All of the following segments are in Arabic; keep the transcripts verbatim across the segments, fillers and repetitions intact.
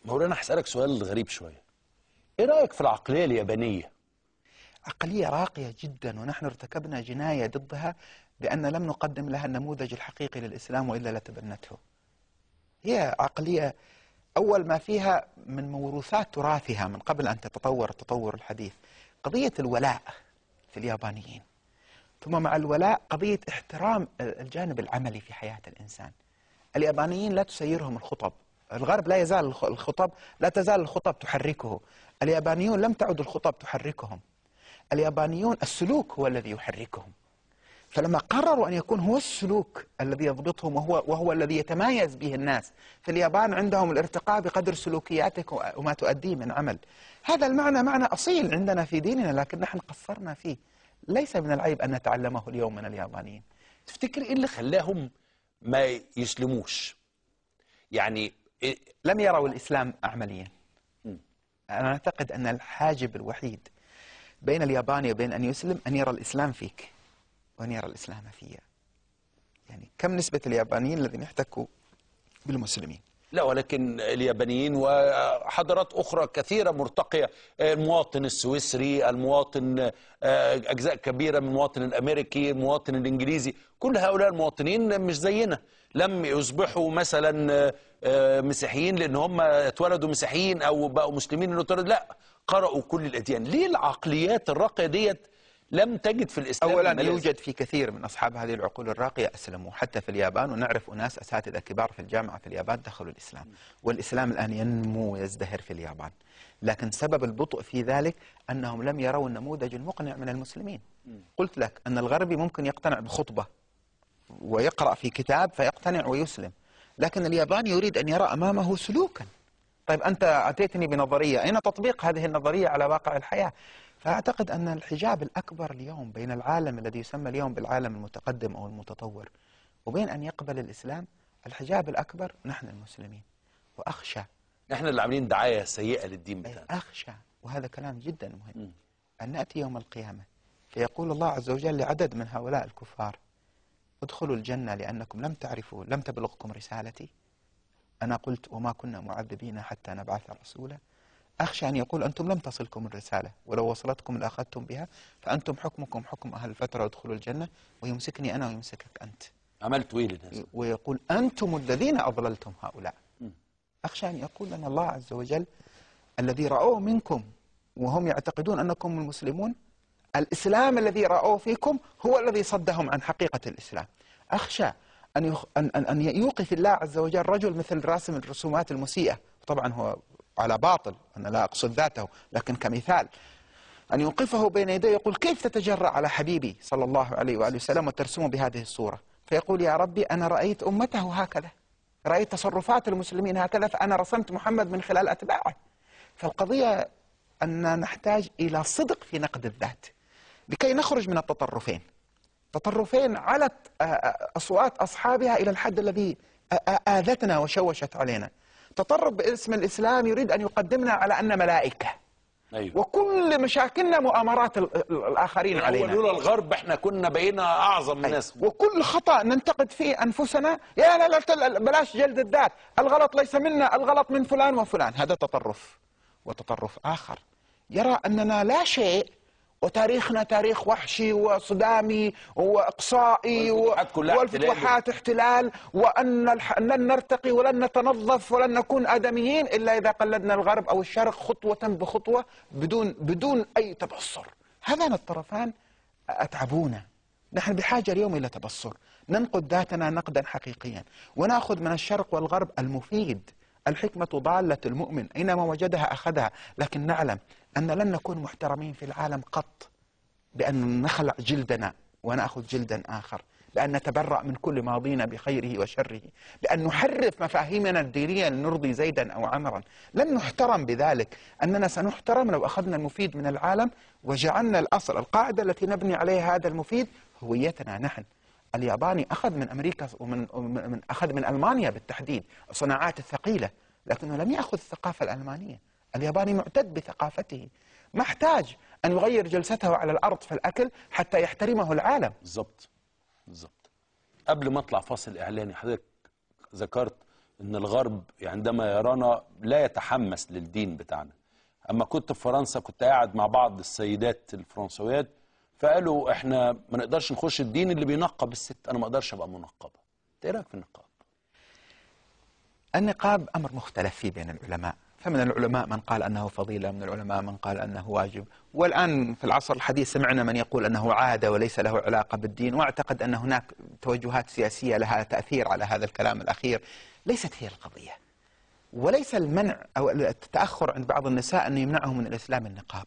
مولانا هسألك سؤال غريب شوية. ايه رأيك في العقلية اليابانية؟ عقلية راقية جدا، ونحن ارتكبنا جناية ضدها بأن لم نقدم لها النموذج الحقيقي للإسلام وإلا لتبنته. هي عقلية أول ما فيها من موروثات تراثها من قبل أن تتطور التطور الحديث قضية الولاء في اليابانيين، ثم مع الولاء قضية احترام الجانب العملي في حياة الإنسان. اليابانيين لا تسيرهم الخطب، الغرب لا يزال الخطب لا تزال الخطب تحركه، اليابانيون لم تعد الخطب تحركهم، اليابانيون السلوك هو الذي يحركهم. فلما قرروا أن يكون هو السلوك الذي يضبطهم وهو, وهو الذي يتميز به الناس، في اليابان عندهم الارتقاء بقدر سلوكياتك وما تؤديه من عمل. هذا المعنى معنى أصيل عندنا في ديننا، لكن نحن قصرنا فيه. ليس من العيب أن نتعلمه اليوم من اليابانيين. تفتكر ايه اللي خلاهم ما يسلموش؟ يعني إيه؟ لم يروا الإسلام عمليا. م. أنا أعتقد أن الحاجب الوحيد بين الياباني وبين أن يسلم أن يرى الإسلام فيك وأن يرى الإسلام فيا. يعني كم نسبة اليابانيين الذين يحتكوا بالمسلمين؟ لا، ولكن اليابانيين وحضارات أخرى كثيرة مرتقية، المواطن السويسري، المواطن أجزاء كبيرة من المواطن الأمريكي، المواطن الإنجليزي، كل هؤلاء المواطنين مش زينا، لم يصبحوا مثلا مسيحيين لأن هم اتولدوا مسيحيين أو بقوا مسلمين لأنه اتولدوا، لا، قرأوا كل الأديان. ليه العقليات الراقية ديت لم تجد في الإسلام؟ أولا يوجد في كثير من أصحاب هذه العقول الراقية أسلموا حتى في اليابان، ونعرف أناس أساتذة كبار في الجامعة في اليابان دخلوا الإسلام، والإسلام الآن ينمو ويزدهر في اليابان. لكن سبب البطء في ذلك أنهم لم يروا النموذج المقنع من المسلمين. قلت لك أن الغربي ممكن يقتنع بخطبة ويقرأ في كتاب فيقتنع ويسلم، لكن الياباني يريد أن يرى أمامه سلوكا. طيب أنت أتيتني بنظرية، أين تطبيق هذه النظرية على واقع الحياة؟ فأعتقد أن الحجاب الأكبر اليوم بين العالم الذي يسمى اليوم بالعالم المتقدم أو المتطور وبين أن يقبل الإسلام، الحجاب الأكبر نحن المسلمين. وأخشى، نحن اللي عاملين دعاية سيئة للدين بتاعنا. أخشى، وهذا كلام جدا مهم، م. أن نأتي يوم القيامة فيقول الله عز وجل لعدد من هؤلاء الكفار: ادخلوا الجنة لأنكم لم تعرفوا لم تبلغكم رسالتي، أنا قلت وما كنا معذبين حتى نبعث رسولا. أخشى أن يقول أنتم لم تصلكم الرسالة، ولو وصلتكم لأخذتم بها، فأنتم حكمكم حكم أهل الفترة وادخلوا الجنة، ويمسكني أنا ويمسكك أنت. عملت إيه للناس؟ ويقول أنتم الذين أضللتم هؤلاء. م. أخشى أن يقول لنا الله عز وجل: الذي رأوه منكم وهم يعتقدون أنكم المسلمون، الإسلام الذي رأوه فيكم هو الذي صدهم عن حقيقة الإسلام. أخشى أن يخ... أن أن يوقف الله عز وجل رجل مثل راسم الرسومات المسيئة، طبعا هو على باطل، أنا لا أقصد ذاته، لكن كمثال، أن يوقفه بين يديه يقول: كيف تتجرأ على حبيبي صلى الله عليه وآله وسلم وترسمه بهذه الصورة؟ فيقول: يا ربي أنا رأيت أمته هكذا، رأيت تصرفات المسلمين هكذا، فأنا رسمت محمد من خلال أتباعه. فالقضية أن نحتاج إلى صدق في نقد الذات لكي نخرج من التطرفين. تطرفين علت أصوات أصحابها إلى الحد الذي آذتنا وشوشت علينا. تطرف باسم الإسلام يريد أن يقدمنا على أن ملائكة. أيوة. وكل مشاكلنا مؤامرات الآخرين علينا. لولا الغرب احنا كنا بقينا أعظم أيوة. ناس. وكل خطأ ننتقد فيه أنفسنا: يا لا لا بلاش جلد الذات، الغلط ليس منا، الغلط من فلان وفلان. هذا تطرف. وتطرف آخر يرى أننا لا شيء، وتاريخنا تاريخ وحشي وصدامي وإقصائي والفتوحات احتلال، وأن لن نرتقي ولن نتنظف ولن نكون آدميين إلا إذا قلدنا الغرب أو الشرق خطوة بخطوة بدون بدون أي تبصر. هذان الطرفان أتعبونا. نحن بحاجة اليوم إلى تبصر، ننقد ذاتنا نقدا حقيقيا، ونأخذ من الشرق والغرب المفيد. الحكمة ضالة المؤمن، أينما وجدها أخذها. لكن نعلم أن لن نكون محترمين في العالم قط بأن نخلع جلدنا ونأخذ جلدا آخر، بأن نتبرأ من كل ماضينا بخيره وشره، بأن نحرف مفاهيمنا الدينية لنرضي زيدا أو عمرا. لن نحترم بذلك. أننا سنحترم لو أخذنا المفيد من العالم وجعلنا الأصل، القاعدة التي نبني عليها هذا المفيد هويتنا نحن. الياباني أخذ من أمريكا ومن من أخذ من ألمانيا بالتحديد الصناعات الثقيلة، لكنه لم يأخذ الثقافة الألمانية. الياباني معتد بثقافته، ما احتاج أن يغير جلسته على الأرض في الأكل حتى يحترمه العالم. بالضبط بالضبط. قبل ما أطلع فاصل إعلاني، حضرتك ذكرت ان الغرب عندما يرانا لا يتحمس للدين بتاعنا. اما كنت في فرنسا كنت قاعد مع بعض السيدات الفرنسويات فقالوا احنا ما نقدرش نخش الدين اللي بينقب الست، انا ما اقدرش ابقى منقبه. ايه رايك في النقاب؟ النقاب امر مختلف فيه بين العلماء، فمن العلماء من قال انه فضيله، من العلماء من قال انه واجب، والان في العصر الحديث سمعنا من يقول انه عاده وليس له علاقه بالدين، واعتقد ان هناك توجهات سياسيه لها تاثير على هذا الكلام الاخير. ليست هي القضيه، وليس المنع او التاخر عند بعض النساء ان يمنعهم من الاسلام النقاب،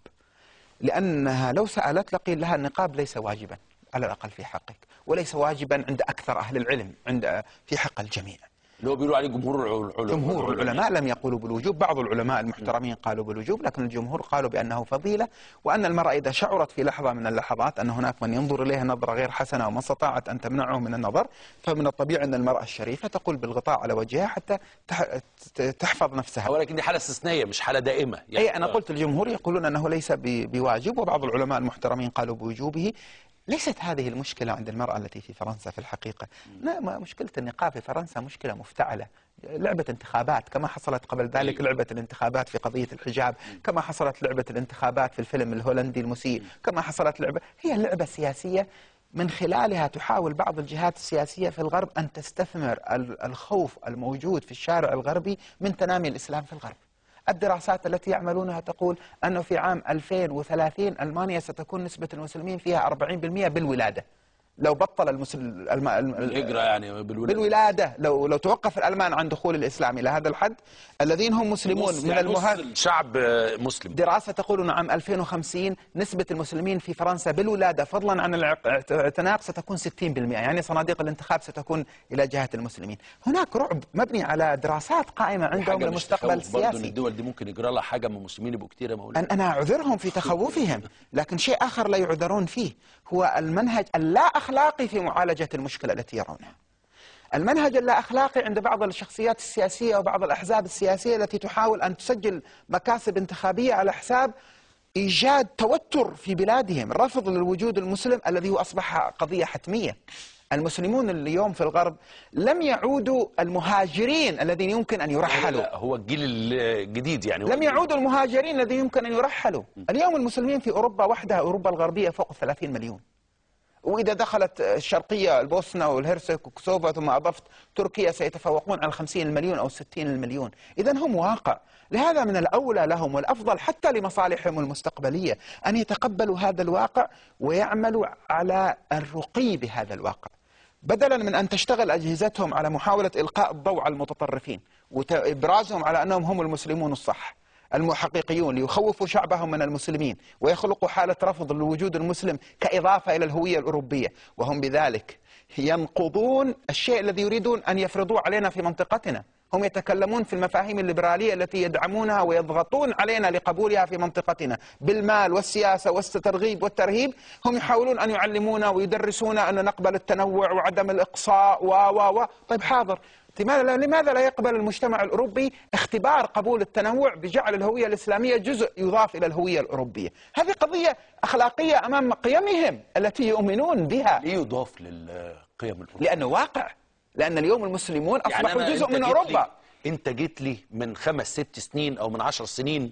لانها لو سالت لقيل لها النقاب ليس واجبا على الاقل في حقك، وليس واجبا عند اكثر اهل العلم، عند في حق الجميع. اللي هو بيقولوا عليه جمهور العلماء. جمهور العلماء لم يقولوا بالوجوب، بعض العلماء المحترمين قالوا بالوجوب، لكن الجمهور قالوا بأنه فضيلة، وأن المرأة إذا شعرت في لحظة من اللحظات أن هناك من ينظر إليها نظرة غير حسنة وما استطاعت أن تمنعه من النظر، فمن الطبيعي أن المرأة الشريفة تقول بالغطاء على وجهها حتى تحفظ نفسها. ولكن دي حالة استثنائية مش حالة دائمة يعني. أي أنا قلت الجمهور يقولون أنه ليس بواجب، وبعض العلماء المحترمين قالوا بوجوبه. ليست هذه المشكلة عند المرأة التي في فرنسا في الحقيقة. لا، مشكلة النقاب في فرنسا مشكلة مفتعلة، لعبة انتخابات كما حصلت قبل ذلك لعبة الانتخابات في قضية الحجاب، كما حصلت لعبة الانتخابات في الفيلم الهولندي المسيء، كما حصلت لعبة، هي لعبة سياسية من خلالها تحاول بعض الجهات السياسية في الغرب أن تستثمر الخوف الموجود في الشارع الغربي من تنامي الإسلام في الغرب. الدراسات التي يعملونها تقول أنه في عام ألفين وثلاثين ألمانيا ستكون نسبة المسلمين فيها أربعين بالمئة بالولادة. لو بطل المسلم الم... الهجرة يعني بالولادة, بالولادة لو لو توقف الألمان عن دخول الإسلام إلى هذا الحد، الذين هم مسلمون من يعني المهاجرين، شعب مسلم. دراسة تقول أن عام ألفين وخمسين نسبة المسلمين في فرنسا بالولادة فضلا عن الاعتناق ستكون ستين بالمئة، يعني صناديق الانتخاب ستكون إلى جهة المسلمين. هناك رعب مبني على دراسات قائمة عندهم للمستقبل السياسي. الدول دي ممكن يجرى لها حاجة من المسلمين يبقوا كتير يا مولانا. أنا أعذرهم في تخوفهم، لكن شيء آخر لا يعذرون فيه هو المنهج اللا أخلاقي في معالجة المشكلة التي يرونها. المنهج اللا أخلاقي عند بعض الشخصيات السياسية وبعض الأحزاب السياسية التي تحاول أن تسجل مكاسب انتخابية على حساب إيجاد توتر في بلادهم، رفض للوجود المسلم الذي هو أصبح قضية حتمية. المسلمون اليوم في الغرب لم يعودوا المهاجرين الذين يمكن أن يرحلوا. لا، هو الجيل الجديد يعني. لم يعودوا المهاجرين الذين يمكن أن يرحلوا. اليوم المسلمين في أوروبا وحدها، أوروبا الغربية، فوق ثلاثين مليون. وإذا دخلت الشرقية البوسنة والهرسك وكوسوفا ثم أضفت تركيا سيتفوقون على الخمسين المليون أو الستين المليون. إذا هم واقع. لهذا من الأولى لهم والأفضل حتى لمصالحهم المستقبلية أن يتقبلوا هذا الواقع ويعملوا على الرقي بهذا الواقع، بدلا من أن تشتغل أجهزتهم على محاولة إلقاء الضوء على المتطرفين وإبرازهم على أنهم هم المسلمون الصح المحققيون، ليخوفوا شعبهم من المسلمين ويخلقوا حالة رفض لوجود المسلم كإضافة إلى الهوية الأوروبية، وهم بذلك ينقضون الشيء الذي يريدون أن يفرضوه علينا في منطقتنا. هم يتكلمون في المفاهيم الليبرالية التي يدعمونها ويضغطون علينا لقبولها في منطقتنا بالمال والسياسة والترغيب والترهيب. هم يحاولون أن يعلمونا ويدرسونا أن نقبل التنوع وعدم الإقصاء و و و طيب حاضر، لماذا لا يقبل المجتمع الأوروبي اختبار قبول التنوع بجعل الهوية الإسلامية جزء يضاف إلى الهوية الأوروبية؟ هذه قضية أخلاقية أمام قيمهم التي يؤمنون بها. ليه يضاف للقيم الأوروبية؟ لأنه واقع، لأن اليوم المسلمون أصبحوا يعني جزء من أوروبا. أنت جيت لي من خمس ست سنين أو من عشر سنين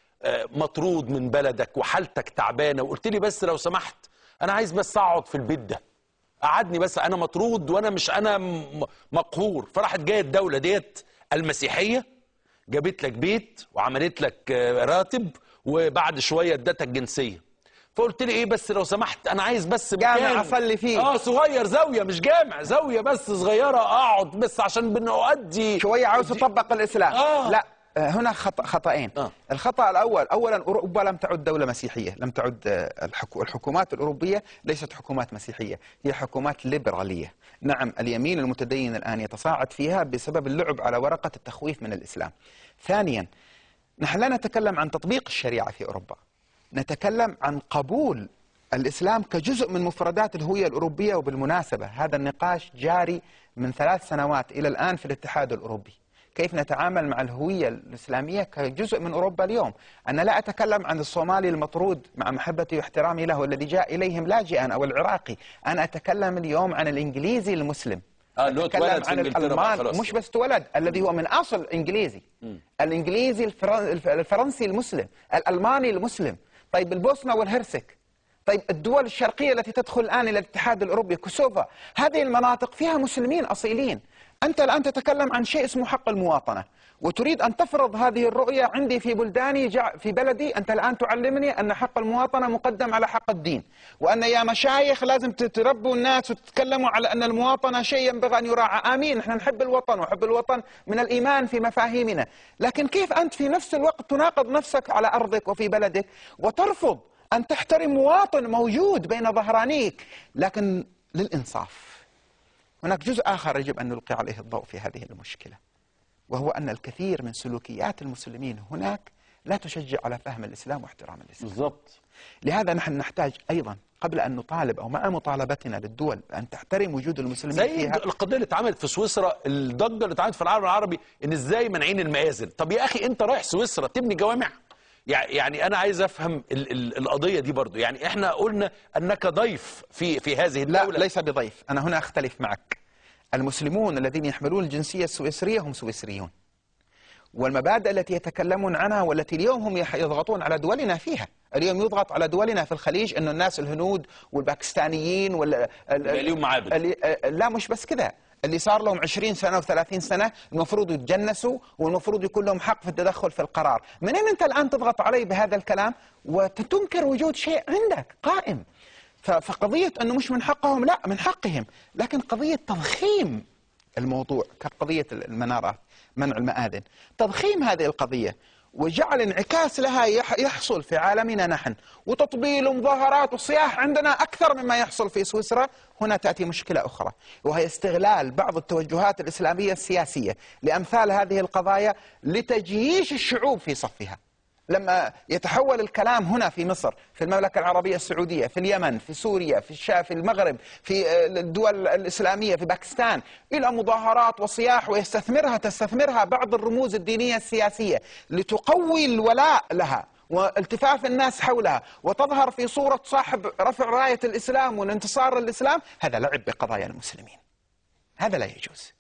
مطرود من بلدك وحالتك تعبانة، وقلت لي بس لو سمحت أنا عايز بس أقعد في البيت ده، قعدني بس، أنا مطرود وأنا مش أنا مقهور. فراحت جاية الدولة ديت المسيحية جابت لك بيت وعملت لك راتب وبعد شوية ادتك جنسية. فقلت لي ايه بس لو سمحت انا عايز بس جامع اصلي فيه، اه صغير، زاويه مش جامع، زاويه بس صغيره اقعد بس عشان بنؤدي شويه، عاوز اطبق الاسلام. آه. لا، هنا خطأ خطأين. آه. الخطأ الأول، أولا أوروبا لم تعد دولة مسيحية، لم تعد الحكومات الأوروبية ليست حكومات مسيحية، هي حكومات ليبرالية. نعم، اليمين المتدين الآن يتصاعد فيها بسبب اللعب على ورقة التخويف من الإسلام. ثانيا، نحن لا نتكلم عن تطبيق الشريعة في أوروبا، نتكلم عن قبول الإسلام كجزء من مفردات الهوية الأوروبية. وبالمناسبة هذا النقاش جاري من ثلاث سنوات إلى الآن في الاتحاد الأوروبي، كيف نتعامل مع الهوية الإسلامية كجزء من أوروبا اليوم. أنا لا أتكلم عن الصومالي المطرود مع محبتي واحترامي له والذي جاء إليهم لاجئا أو العراقي، أنا أتكلم اليوم عن الإنجليزي المسلم اه اللي هو اتولد في عن انجلترا بقى الألمان، خلاص. مش بس اتولد، الذي هو من اصل انجليزي. الانجليزي الفرن... الفرنسي المسلم، الالماني المسلم. طيب البوسنه والهرسك، طيب الدول الشرقيه التي تدخل الان الى الاتحاد الاوروبي، كوسوفا، هذه المناطق فيها مسلمين اصيلين. انت الان تتكلم عن شيء اسمه حق المواطنه، وتريد أن تفرض هذه الرؤية عندي في بلداني في بلدي. أنت الآن تعلمني أن حق المواطنة مقدم على حق الدين، وأن يا مشايخ لازم تربوا الناس وتتكلموا على أن المواطنة شيء ينبغي أن يراعى. آمين، نحن نحب الوطن، وحب الوطن من الإيمان في مفاهيمنا، لكن كيف أنت في نفس الوقت تناقض نفسك على أرضك وفي بلدك وترفض أن تحترم مواطن موجود بين ظهرانيك؟ لكن للإنصاف هناك جزء آخر يجب أن نلقي عليه الضوء في هذه المشكلة، وهو أن الكثير من سلوكيات المسلمين هناك لا تشجع على فهم الإسلام واحترام الإسلام. بالضبط. لهذا نحن نحتاج أيضا قبل أن نطالب أو مع مطالبتنا للدول أن تحترم وجود المسلمين زي فيها. القضية اللي اتعملت في سويسرا، الضجة اللي اتعملت في العالم العربي إن إزاي مانعين المآذن. طب يا أخي أنت رايح سويسرا تبني جوامع؟ يعني أنا عايز أفهم ال ال القضية دي برضو. يعني إحنا قلنا أنك ضيف في في هذه الدولة. لا، ليس بضيف، أنا هنا أختلف معك. المسلمون الذين يحملون الجنسية السويسرية هم سويسريون، والمبادئ التي يتكلمون عنها والتي اليوم هم يضغطون على دولنا فيها، اليوم يضغط على دولنا في الخليج أن الناس الهنود والباكستانيين وال اليوم معابد. لا مش بس كذا، اللي صار لهم عشرين سنة وثلاثين سنة المفروض يتجنسوا والمفروض يكون لهم حق في التدخل في القرار. منين أنت الآن تضغط علي بهذا الكلام وتنكر وجود شيء عندك قائم؟ فقضية أنه مش من حقهم، لا من حقهم، لكن قضية تضخيم الموضوع كقضية المنارات، منع المآذن، تضخيم هذه القضية وجعل انعكاس لها يحصل في عالمنا نحن، وتطبيل ومظاهرات وصياح عندنا أكثر مما يحصل في سويسرا. هنا تأتي مشكلة أخرى، وهي استغلال بعض التوجهات الإسلامية السياسية لأمثال هذه القضايا لتجييش الشعوب في صفها. لما يتحول الكلام هنا في مصر، في المملكة العربية السعودية، في اليمن، في سوريا، في الشام، في المغرب، في الدول الإسلامية، في باكستان، إلى مظاهرات وصياح، ويستثمرها تستثمرها بعض الرموز الدينية السياسية لتقوي الولاء لها والتفاف الناس حولها، وتظهر في صورة صاحب رفع راية الإسلام والانتصار للإسلام. هذا لعب بقضايا المسلمين، هذا لا يجوز.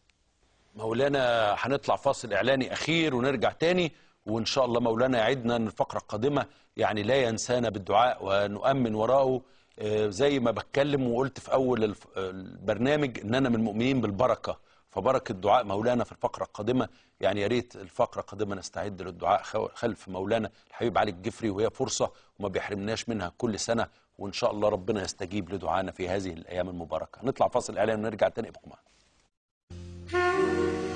مولانا هنطلع فاصل إعلاني أخير ونرجع تاني، وإن شاء الله مولانا يعدنا أن الفقرة القادمة يعني لا ينسانا بالدعاء ونؤمن وراءه. زي ما بتكلم وقلت في أول البرنامج إن أنا من المؤمنين بالبركة، فبركة دعاء مولانا في الفقرة القادمة. يعني يا ريت الفقرة القادمة نستعد للدعاء خلف مولانا الحبيب علي الجفري، وهي فرصة وما بيحرمناش منها كل سنة، وإن شاء الله ربنا يستجيب لدعانا في هذه الأيام المباركة. نطلع فاصل إعلاني ونرجع تاني، ابقوا معنا.